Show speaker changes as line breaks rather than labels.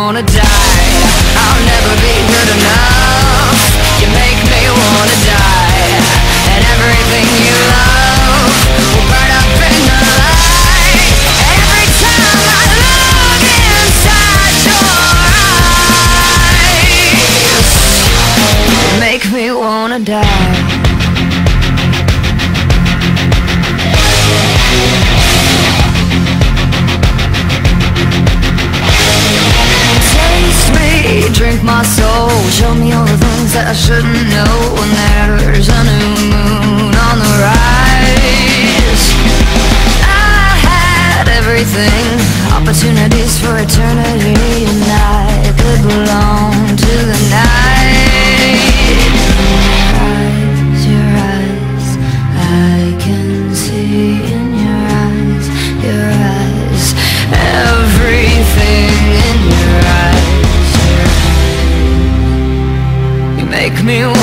wanna die. I'll never be good enough. You make me wanna die. And everything you love will burn up in the light. Every time I look inside your eyes, you make me wanna die. Drink my soul, show me all the things that I shouldn't know. When there's a new moon on the rise, I had everything, opportunities for eternity, and I could belong to the night. Your eyes, I can see in your eyes, everything in your eyes. Make me